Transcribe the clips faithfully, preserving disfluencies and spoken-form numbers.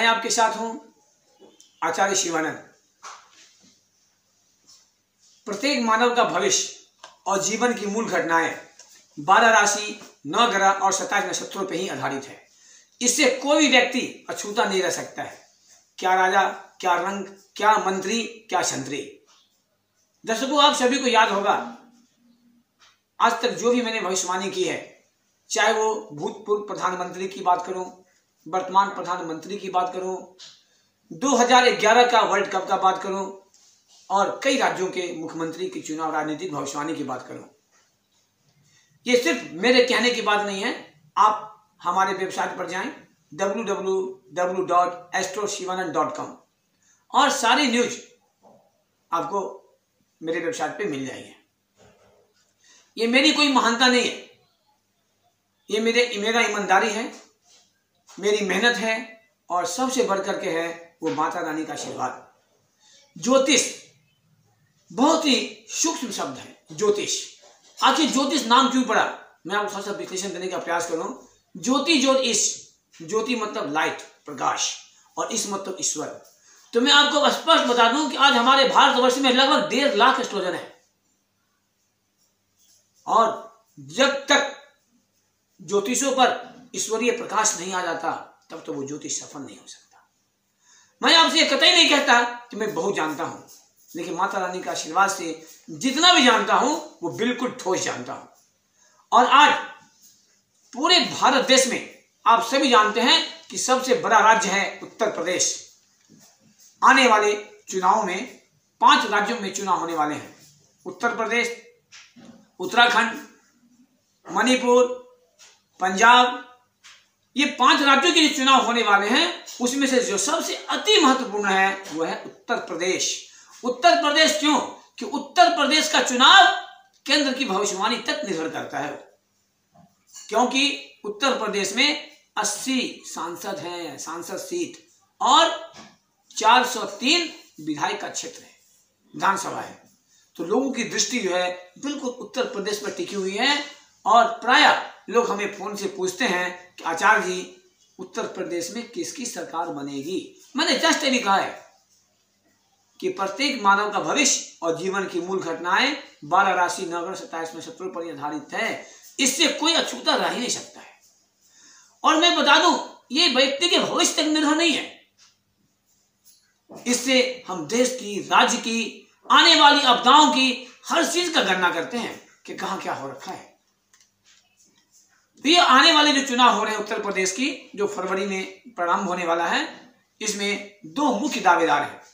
मैं आपके साथ हूं आचार्य शिवानंद। प्रत्येक मानव का भविष्य और जीवन की मूल घटनाएं बारह राशि, नौ ग्रह और सत्ताईस नक्षत्रों पर ही आधारित है। इससे कोई भी व्यक्ति अछूता नहीं रह सकता है। क्या राजा, क्या रंग, क्या मंत्री, क्या छंत्री। दर्शकों, आप सभी को याद होगा, आज तक जो भी मैंने भविष्यवाणी की है, चाहे वो भूतपूर्व प्रधानमंत्री की बात करूं, वर्तमान प्रधानमंत्री की बात करूं, दो हज़ार ग्यारह का वर्ल्ड कप का बात करूं और कई राज्यों के मुख्यमंत्री की चुनाव राजनीतिक भविष्यवाणी की बात करूं, ये सिर्फ मेरे कहने की बात नहीं है। आप हमारे वेबसाइट पर जाएं W W W dot astro Shivanand dot com और सारी न्यूज आपको मेरे वेबसाइट पे मिल जाएगी। ये मेरी कोई महानता नहीं है, ये मेरे मेरा ईमानदारी है, मेरी मेहनत है और सबसे बढ़कर के है वो माता रानी का आशीर्वाद। ज्योतिष बहुत ही सूक्ष्म शब्द है। ज्योतिष, आखिर ज्योतिष नाम क्यों पड़ा, मैं आपको थोड़ा सा विश्लेषण देने का प्रयास करूं। ज्योति ज्योतिष, ज्योति मतलब लाइट, प्रकाश, और इस मतलब ईश्वर। तो मैं आपको स्पष्ट बता दूं कि आज हमारे भारतवर्ष में लगभग डेढ़ लाख एस्ट्रोलॉजर हैं और जब तक ज्योतिषों पर ईश्वरीय प्रकाश नहीं आ जाता तब तो वो ज्योतिष सफल नहीं हो सकता। मैं आपसे कतई नहीं कहता कि मैं बहुत जानता हूं, लेकिन माता रानी का आशीर्वाद से जितना भी जानता हूं वो बिल्कुल ठोस जानता हूं। और आज पूरे भारत देश में आप सभी जानते हैं कि सबसे बड़ा राज्य है उत्तर प्रदेश। आने वाले चुनाव में पांच राज्यों में चुनाव होने वाले हैं। उत्तर प्रदेश, उत्तराखंड, मणिपुर, पंजाब, ये पांच राज्यों के जो चुनाव होने वाले हैं उसमें से जो सबसे अति महत्वपूर्ण है वो है उत्तर प्रदेश। उत्तर प्रदेश क्यों? कि उत्तर प्रदेश का चुनाव केंद्र की भविष्यवाणी तक निर्भर करता है, क्योंकि उत्तर प्रदेश में अस्सी सांसद हैं, सांसद सीट, और चार सौ तीन विधायक का क्षेत्र है, विधानसभा है। तो लोगों की दृष्टि जो है बिल्कुल उत्तर प्रदेश पर टिकी हुई है। और प्राय लोग हमें फोन से पूछते हैं कि आचार्य जी, उत्तर प्रदेश में किसकी सरकार बनेगी। मैंने जस्ट ये कहा है कि प्रत्येक मानव का भविष्य और जीवन की मूल घटनाएं बारह राशि, नौ ग्रह, सत्ताईस नक्षत्रों पर आधारित है। इससे कोई अछूता रह ही नहीं सकता है। और मैं बता दूं, ये व्यक्ति के भविष्य तक निर्भर नहीं है। इससे हम देश की, राज्य की, आने वाली आपदाओं की, हर चीज का गणना करते हैं कि कहां क्या हो रखा है। तो ये आने वाले जो चुनाव हो रहे हैं उत्तर प्रदेश की, जो फरवरी में प्रारंभ होने वाला है, इसमें दो मुख्य दावेदार हैं।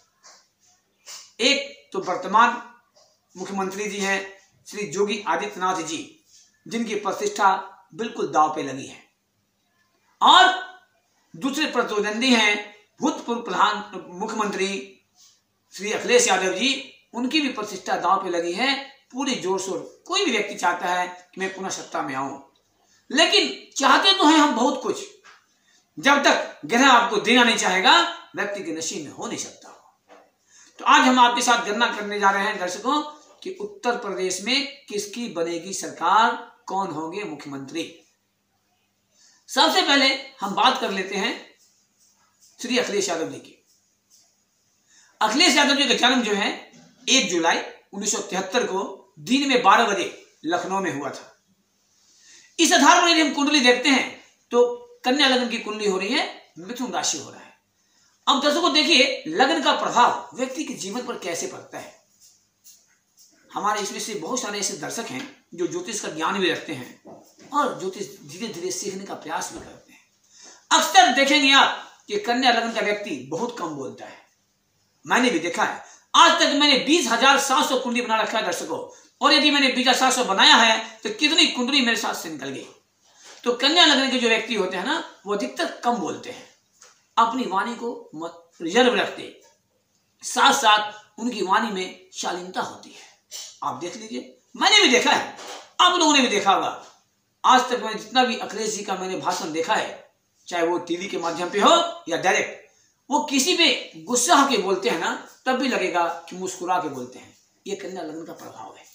एक तो वर्तमान मुख्यमंत्री जी हैं श्री योगी आदित्यनाथ जी, जिनकी प्रतिष्ठा बिल्कुल दांव पे लगी है, और दूसरे प्रतिद्वंदी हैं भूतपूर्व प्रधान मुख्यमंत्री श्री अखिलेश यादव जी। उनकी भी प्रतिष्ठा दांव पे लगी है पूरे जोर शोर। कोई भी व्यक्ति चाहता है कि मैं पुनः सत्ता में आऊं, लेकिन चाहते तो हैं हम बहुत कुछ। जब तक ग्रह आपको देना नहीं चाहेगा, व्यक्ति के नसीब में हो नहीं सकता। तो आज हम आपके साथ गणना करने जा रहे हैं दर्शकों कि उत्तर प्रदेश में किसकी बनेगी सरकार, कौन होंगे मुख्यमंत्री। सबसे पहले हम बात कर लेते हैं श्री अखिलेश यादव जी की। अखिलेश यादव जी का जन्म जो है एक जुलाई उन्नीस सौ तिहत्तर को दिन में बारह बजे लखनऊ में हुआ था। इस आधार पर यदि हम कुंडली देखते हैं तो कन्या लग्न की कुंडली हो रही है, मिथुन राशि हो रहा है। अब दर्शकों देखिए, लग्न का प्रभाव व्यक्ति के जीवन पर कैसे पड़ता है। हमारे इसमें से बहुत सारे ऐसे दर्शक हैं जो ज्योतिष का ज्ञान भी रखते हैं और ज्योतिष धीरे धीरे सीखने का प्रयास भी करते हैं। अक्सर देखेंगे आप कि कन्या लग्न का व्यक्ति बहुत कम बोलता है। मैंने भी देखा है। आज तक मैंने बीस हजार सात सौ कुंडली बना रखा है दर्शकों, और यदि मैंने बीस हजार सात सौ बनाया है तो कितनी कुंडली मेरे साथ से निकल गई। तो कन्या लग्न के जो व्यक्ति होते हैं ना, वो अधिकतर कम बोलते हैं, अपनी वाणी को रिजर्व रखते, साथ साथ उनकी वाणी में शालीनता होती है। आप देख लीजिए, मैंने भी देखा है, आप लोगों ने भी देखा होगा। आज तक मैंने जितना भी अखिलेश जी का मैंने भाषण देखा है, चाहे वो टीवी के माध्यम पे हो या डायरेक्ट, वो किसी पे गुस्सा होके बोलते हैं ना, तब भी लगेगा कि मुस्कुरा के बोलते हैं। ये कन्या लग्न का प्रभाव है।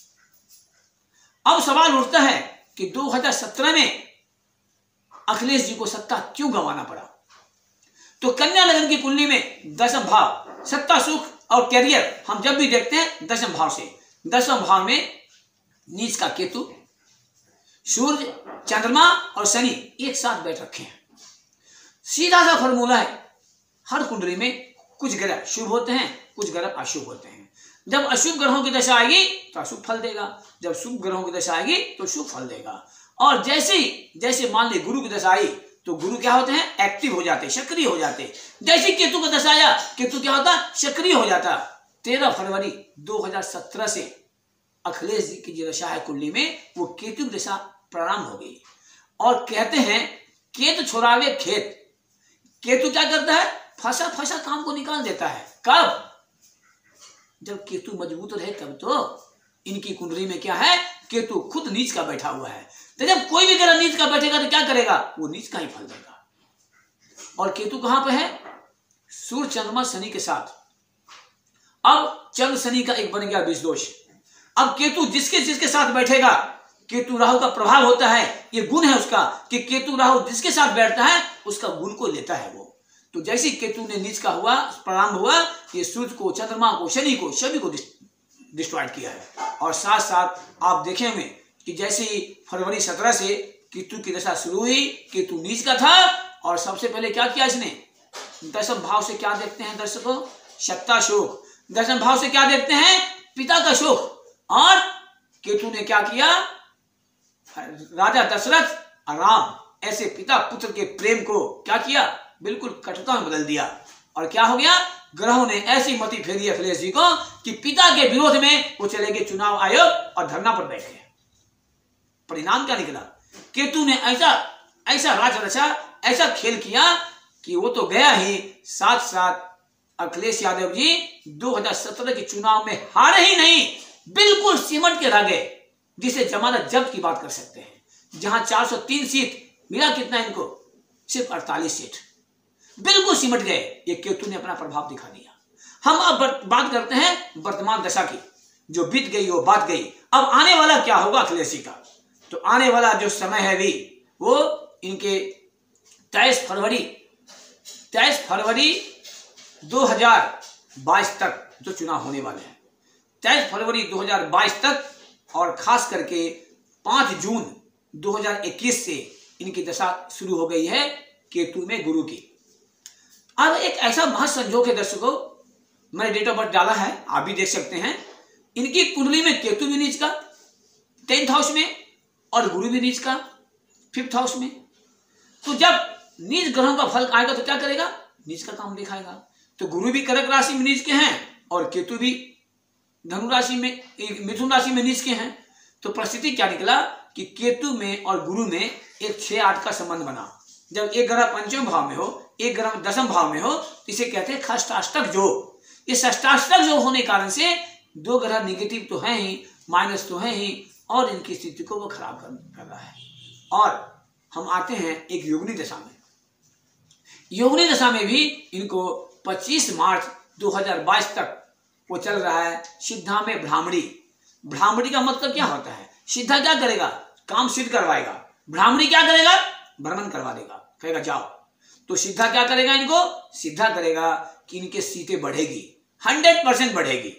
अब सवाल उठता है कि दो हज़ार सत्रह में अखिलेश जी को सत्ता क्यों गंवाना पड़ा। तो कन्या लगन की कुंडली में दसम भाव सत्ता सुख और कैरियर हम जब भी देखते हैं दसम भाव से, दसम भाव में नीच का केतु, सूर्य, चंद्रमा और शनि एक साथ बैठ रखे हैं। सीधा सा फॉर्मूला है, हर कुंडली में कुछ ग्रह शुभ होते हैं, कुछ ग्रह अशुभ होते हैं। जब अशुभ ग्रहों की दशा आएगी तो अशुभ फल देगा, जब शुभ ग्रहों की दशा आएगी तो शुभ फल देगा। और जैसे जैसे मान ले गुरु की दशा आई तो गुरु क्या होते हैं, एक्टिव हो जाते, सक्रिय हो जाते। जैसे केतु का दशा आया, केतु क्या होता, सक्रिय हो जाता। तेरह फरवरी दो हजार सत्रह से अखिलेश जी की जो दशा है कुंडली में, वो केतु की दशा प्रारंभ हो गई। और कहते हैं केतु छोड़ावे खेत, केतु क्या करता है, फंसा फंसा काम को निकाल देता है। कब, जब केतु मजबूत रहे तब। तो इनकी कुंडली में क्या है, केतु खुद नीच का बैठा हुआ है। तो जब कोई भी ग्रह नीच का बैठेगा तो क्या करेगा, वो नीच का ही फल देगा। और केतु कहां पे है, सूर्य चंद्रमा शनि के साथ। अब चंद्र शनि का एक बन गया बीज दोष। अब केतु जिसके जिसके साथ बैठेगा, केतु राहु का प्रभाव होता है, ये गुण है उसका कि केतु राहु जिसके साथ बैठता है उसका गुण को लेता है वो। तो जैसे केतु ने नीच का हुआ, प्रारंभ हुआ, ये सूर्य को, चंद्रमा को, शनि को, सभी को डिस्ट्रॉयड किया है। और साथ साथ आप देखेंगे कि जैसे ही फरवरी सत्रह से केतु की दशा शुरू हुई, केतु नीच का था। और सबसे पहले क्या किया इसने, दसम भाव से क्या देखते हैं दर्शकों, सत्ता शोक। दसम भाव से क्या देखते हैं, पिता का शोक। और केतु ने क्या किया, राजा दशरथ और राम ऐसे पिता पुत्र के प्रेम को क्या किया, बिल्कुल कटुता में बदल दिया। और क्या हो गया, ग्रहों ने ऐसी मति फेरी अखिलेश जी को कि पिता के विरोध में वो चले गए चुनाव आयोग और धरना पर बैठ गए। परिणाम क्या निकला, केतु ने ऐसा ऐसा राज रचा, ऐसा खेल किया कि वो तो गया ही, साथ साथ अखिलेश यादव जी दो हजार सत्रह के चुनाव में हारे ही नहीं, बिल्कुल सिमट के रह गए, जिसे जमानत जब्त की बात कर सकते हैं। जहां चार सौ तीन सीट मिला, कितना इनको, सिर्फ अड़तालीस सीट, बिल्कुल सिमट गए। ये केतु ने अपना प्रभाव दिखा दिया। हम अब बात करते हैं वर्तमान दशा की, जो बीत गई वो बात गई। अब आने वाला क्या होगा अखिलेश जी का, तो आने वाला जो समय है भी वो इनके तेईस फरवरी तेईस फरवरी दो हजार बाईस तक जो चुनाव होने वाले हैं, तेईस फरवरी दो हजार बाईस तक, और खास करके पांच जून दो हजार इक्कीस से इनकी दशा शुरू हो गई है केतु में गुरु की। अब एक ऐसा महासंयोग है दर्शकों, मैंने डेट ऑफ बर्थ डाला है, आप भी देख सकते हैं। इनकी कुंडली में केतु भी नीच का टेंथ हाउस में, और गुरु भी नीच का फिफ्थ हाउस में। तो जब नीच ग्रहों का फल आएगा तो क्या करेगा, नीच का काम दिखाएगा। तो गुरु भी कर्क राशि में नीच के हैं और केतु भी धनु राशि में, मिथुन राशि में नीच के हैं। तो परिस्थिति क्या निकला कि केतु में और गुरु में एक छह आठ का संबंध बना। जब एक ग्रह पंचम भाव में हो, एक ग्रह दसम भाव में हो, इसे कहते हैं षष्टाष्टक योग। इस षष्टाष्टक योग होने कारण से दो ग्रह निगेटिव तो है ही, माइनस तो है ही, और इनकी स्थिति को वो खराब कर, कर रहा है। और हम आते हैं एक योगिनी दशा में। योगिनी दशा में भी इनको पच्चीस मार्च दो हजार बाईस तक वो चल रहा है सिद्धा में ब्राह्मणी। ब्राह्मणी का मतलब क्या होता है, सिद्धा क्या करेगा, काम सिद्ध करवाएगा। ब्राह्मणी क्या करेगा, भ्रमण करवा देगा, कहेगा जाओ। तो सिद्धा क्या करेगा, इनको सिद्धा करेगा कि इनके सीटें बढ़ेगी, हंड्रेड परसेंट बढ़ेगी।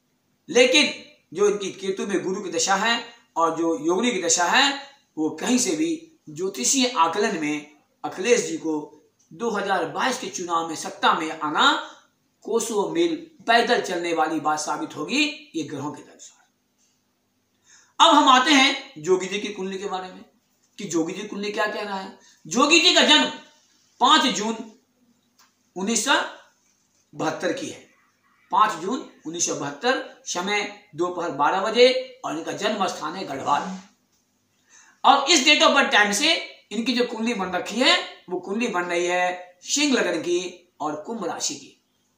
लेकिन जो इनकी केतु में गुरु की दशा है और जो योगिनी की दशा है, वो कहीं से भी ज्योतिषीय आकलन में अखिलेश जी को दो हजार बाईस के चुनाव में सत्ता में आना कोसों मील पैदल चलने वाली बात साबित होगी, ये ग्रहों के अनुसार। अब हम आते हैं जोगी जी की कुंडली के बारे में कि जोगी जी कुंडली क्या कह रहा है। जोगी जी का जन्म पांच जून उन्नीस सौ बहत्तर की है। पांच जून उन्नीस सौ बहत्तर, समय दोपहर बारह बजे, और इनका जन्म स्थान है गढ़वाल। और इस डेट ऑफ बर्थ टाइम से इनकी जो कुंडली बन रखी है वो कुंडली बन रही है सिंह लग्न की और कुंभ राशि की।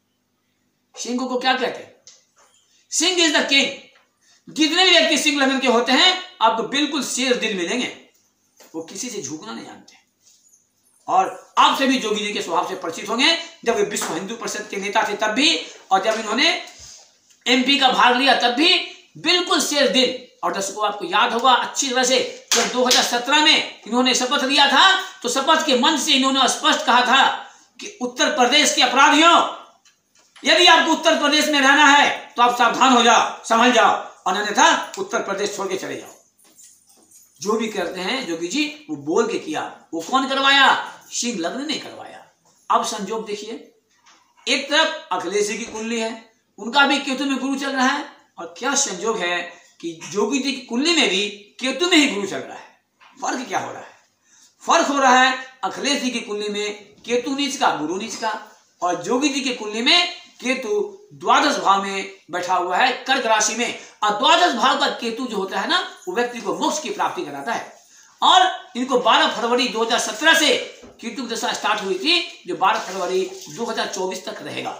सिंह को क्या कहते हैं, सिंह इज द किंग। जितने भी व्यक्ति सिंह लग्न के होते हैं आपको बिल्कुल शेर दिल मिलेंगे, वो किसी से झुकना नहीं जानते। और आप सभी जोगी जी के स्वभाव से परिचित होंगे, जब वे विश्व हिंदू परिषद के नेता थे तब भी, और जब इन्होंने एमपी का भाग लिया तब भी बिल्कुल शेर दिल। और दर्शकों आपको याद होगा अच्छी तरह से, जब दो हजार सत्रह में इन्होंने शपथ लिया था तो शपथ के मंच से इन्होंने स्पष्ट कहा था कि उत्तर प्रदेश के अपराधियों, यदि आपको उत्तर प्रदेश में रहना है तो आप सावधान हो जाओ, संभल जाओ, और अन्यथा उत्तर प्रदेश छोड़ के चले जाओ। जो भी करते हैं जोगी जी वो बोल के किया। वो कौन करवाया? सिंह लग्न ने करवाया। अब संजोग देखिए, एक तरफ अखिलेश जी की कुंडली है, उनका भी केतु में गुरु चल रहा है, और क्या संजोग है कि जोगी जी की कुंडली में भी केतु में ही गुरु चल रहा है। फर्क क्या हो रहा है? फर्क हो रहा है अखिलेश जी की कुंडली में केतु नीच का, गुरु नीच का, और जोगी जी की कुंडली में केतु द्वादश भाव में बैठा हुआ है, कर्क राशि में। और द्वादश भाव का केतु जो होता है ना, वो व्यक्ति को मोक्ष की प्राप्ति कराता है। और इनको बारह फरवरी दो हज़ार सत्रह से केतु की दशा स्टार्ट हुई थी, जो बारह फरवरी दो हज़ार चौबीस तक रहेगा।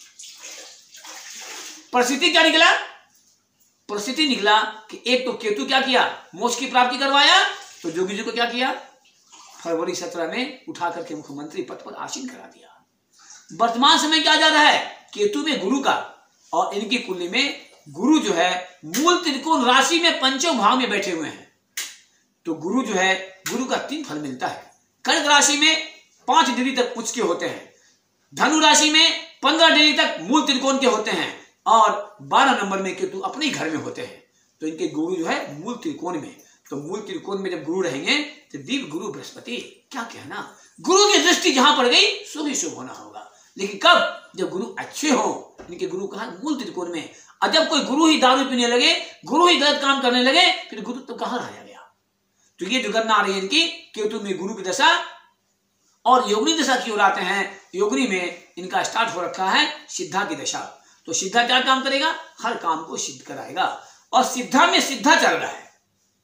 परिस्थिति क्या निकला? परिस्थिति निकला कि एक तो केतु क्या किया? मोक्ष की प्राप्ति करवाया। तो जोगी जी को क्या किया? फरवरी सत्रह में उठा करके मुख्यमंत्री पद पर आसीन करा दिया। वर्तमान समय क्या जा रहा है? केतु में गुरु का, और इनकी कुंडली में गुरु जो है मूल त्रिकोण राशि में पंचम भाव में बैठे हुए हैं। तो गुरु जो है, गुरु का तीन फल मिलता है। कर्क राशि में पांच डिग्री तक उच्च के होते हैं, धनु राशि में पंद्रह डिग्री तक मूल त्रिकोण के होते हैं, और बारह नंबर में केतु अपने ही घर में होते हैं। तो इनके गुरु जो है मूल त्रिकोण में। तो मूल त्रिकोण में जब गुरु रहेंगे तो दिव्य गुरु बृहस्पति, क्या कहना, गुरु की दृष्टि जहां पड़ गई शुभ ही शुभ होना होगा। लेकिन कब? जब गुरु अच्छे हो। इनके गुरु कहा मूल त्रिकोण में। और जब कोई गुरु ही दारू पीने लगे, गुरु ही गलत काम करने लगे, फिर गुरु तो कहां रह गया? तो ये जो गणना आ रही है इनकी, केतु में गुरु की दशा और योगिनी दशा की ओर आते हैं। योगिनी में इनका स्टार्ट हो रखा है सिद्धा की दशा। तो सिद्धा क्या काम करेगा? हर काम को सिद्ध कराएगा, और सिद्धा में सिद्धा चल रहा है।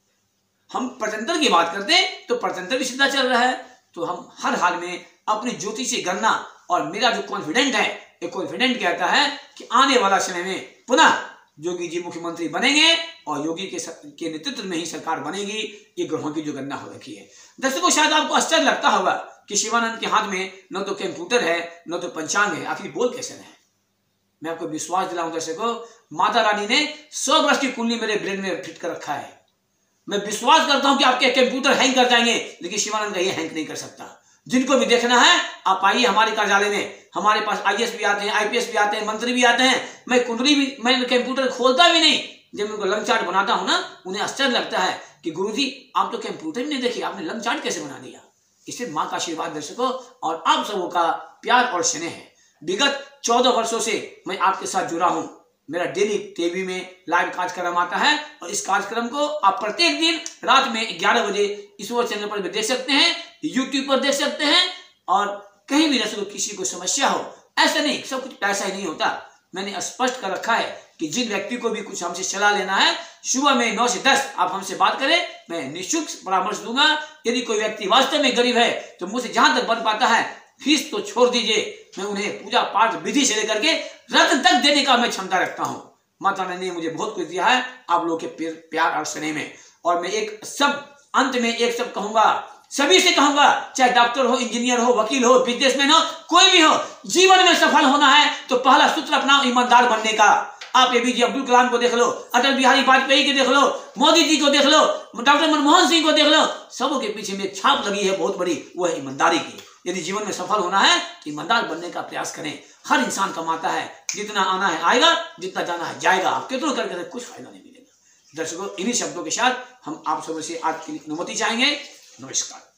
हम प्रतंत्र की बात करते हैं तो प्रतंत्र भी सिद्धा चल रहा है। तो हम हर हाल में अपनी ज्योतिषी गणना, और मेरा जो कॉन्फिडेंट है, एक कॉन्फिडेंट कहता है कि आने वाला समय में पुनः योगी जी मुख्यमंत्री बनेंगे, और योगी के, के नेतृत्व में ही सरकार बनेगी। ये ग्रहों की जो गणना हो रखी है। दर्शकों, शायद आपको आश्चर्य लगता होगा कि शिवानंद के हाथ में न तो कंप्यूटर है, न तो पंचांग है, आखिर बोल कैसे रहे? मैं आपको विश्वास दिलाऊं दर्शकों, माता रानी ने सौ वर्ष की कुंडली मेरे ब्रेन में फिट कर रखा है। मैं विश्वास करता हूं कि आपके कंप्यूटर हैंग कर जाएंगे, लेकिन शिवानंद का ये हैंग नहीं कर सकता। जिनको भी देखना है आप आइए हमारे कार्यालय में। हमारे पास आईएएस भी आते हैं, आईपीएस भी आते हैं, मंत्री भी आते हैं। मैं कुंडली भी, मैं कंप्यूटर खोलता भी नहीं। जब मैं उनको लंग चार्ट बनाता हूं ना, उन्हें आश्चर्य लगता है कि गुरुजी आप तो कंप्यूटर भी नहीं देखे, आपने लंग चार्ट कैसे बना दिया? इससे माँ का आशीर्वाद दर्शकों, और आप सबों का प्यार और स्नेह है। विगत चौदह वर्षों से मैं आपके साथ जुड़ा हूं। मेरा डेली टीवी में लाइव कार्यक्रम आता है, और इस कार्यक्रम को आप प्रत्येक दिन रात में ग्यारह बजे ईश्वर चैनल पर भी देख सकते हैं, यूट्यूब पर देख सकते हैं। और कहीं भी दर्शकों किसी को समस्या हो, ऐसा नहीं, सब कुछ पैसा ही नहीं होता। मैंने स्पष्ट कर रखा है कि जिन व्यक्ति को भी कुछ हमसे सलाह लेना है, सुबह में नौ से दस आप हमसे बात करें, मैं निःशुल्क परामर्श दूंगा। यदि कोई व्यक्ति वास्तव में गरीब है तो मुझसे जहां तक बन पाता है, फीस तो छोड़ दीजिए, मैं उन्हें पूजा पाठ विधि से लेकर के रत्न तक देने का मैं क्षमता रखता हूं। माता रानी ने मुझे बहुत कुछ दिया है आप लोगों के प्यार और स्नेह में। और मैं एक सब अंत में एक सब कहूंगा, सभी से कहूंगा, चाहे डॉक्टर हो, इंजीनियर हो, वकील हो, बिजनेसमैन हो, कोई भी हो, जीवन में सफल होना है तो पहला सूत्र अपना ईमानदार बनने का। आप एपीजे अब्दुल कलाम को देख लो, अटल बिहारी वाजपेयी को देख लो, मोदी जी को देख लो, डॉक्टर मनमोहन सिंह को देख लो, सबों के पीछे में एक छाप लगी है बहुत बड़ी, वो है ईमानदारी की। यदि जीवन में सफल होना है तो ईमानदार बनने का प्रयास करें। हर इंसान कमाता है, जितना आना है आएगा, जितना जाना है जाएगा। आप कितना करके कुछ फायदा नहीं मिलेगा। दर्शकों, इन्हीं शब्दों के साथ हम आप सबसे आज की अनुमति चाहेंगे। नमस्कार।